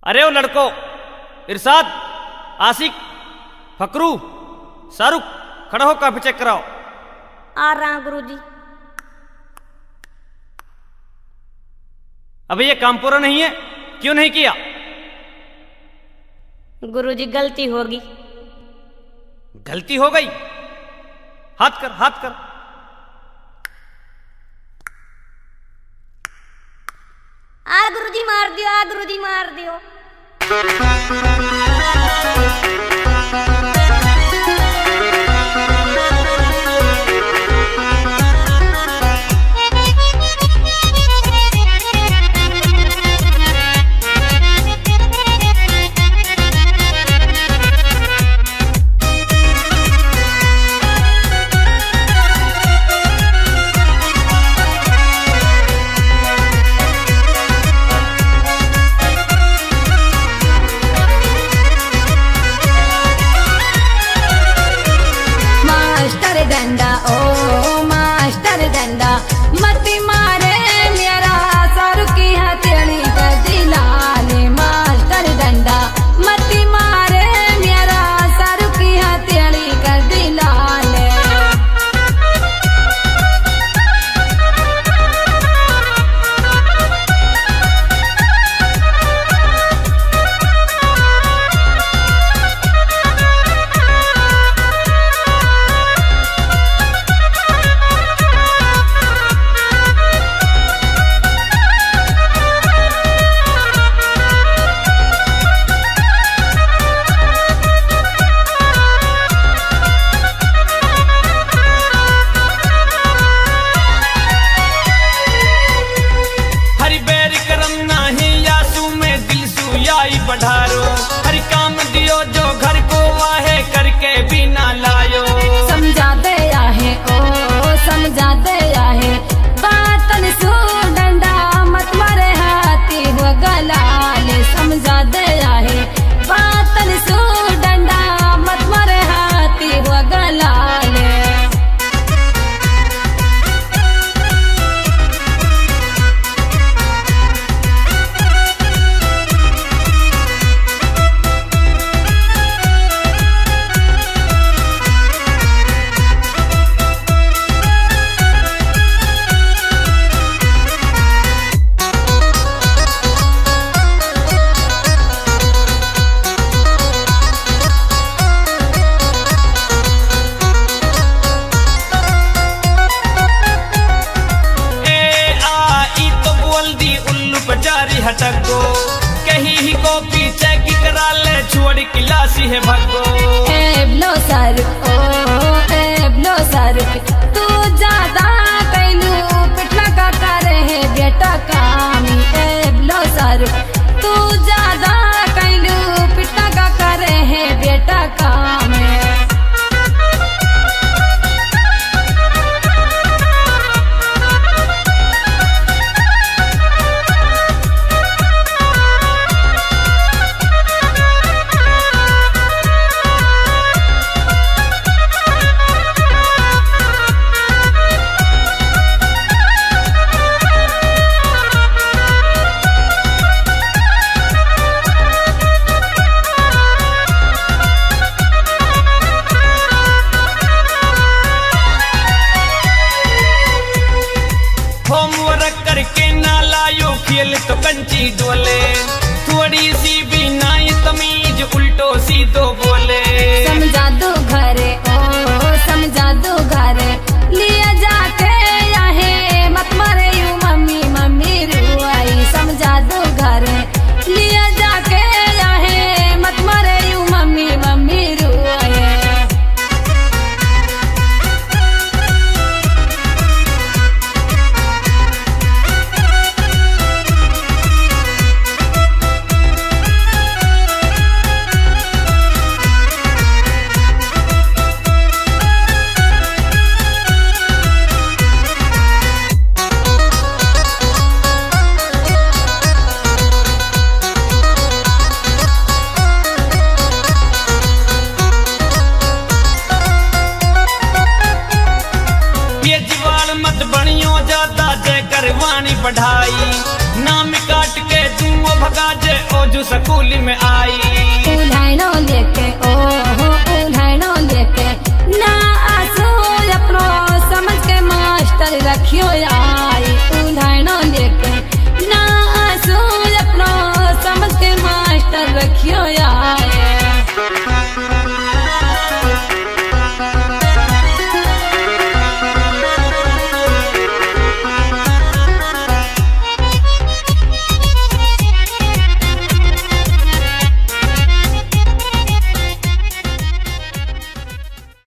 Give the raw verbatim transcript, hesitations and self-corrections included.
अरे वो लड़को इरशाद, आशिक, फकरू, शाहरुख, खड़ा हो काफी चेक कराओ। आ रहा गुरुजी। अबे ये काम पूरा नहीं है, क्यों नहीं किया? गुरुजी गलती होगी। गलती हो गई? हाथ कर, हाथ कर। आ गुरुजी मार दियो, आ गुरुजी मार दियो। पढ़ारो हर काम दियो जो घर को वाहे करके भी ना लायो। समझा दे आहे ओ समझा दे आहे बातन सु डंडा मत मारे हाथी हो गलाले। समझा दे आहे बातन सु डंडा मत मारे हाथी हो गलाले। हटको कहीं ही को पीछे की करा ले छोड़ किलासी है भगो। A blow sir O a blow सर तू ज्यादा कैलू पिटला का करे है बेटा कामी। ए ब्लो सर तू ज्यादा कैलू पिटला का करे है बेटा कामी। जो स्कूल में आई। उल्हाइनो लेके ओ हो उल्हाइनो लेके ना आसो अपनो समझ के मास्टर रखियो या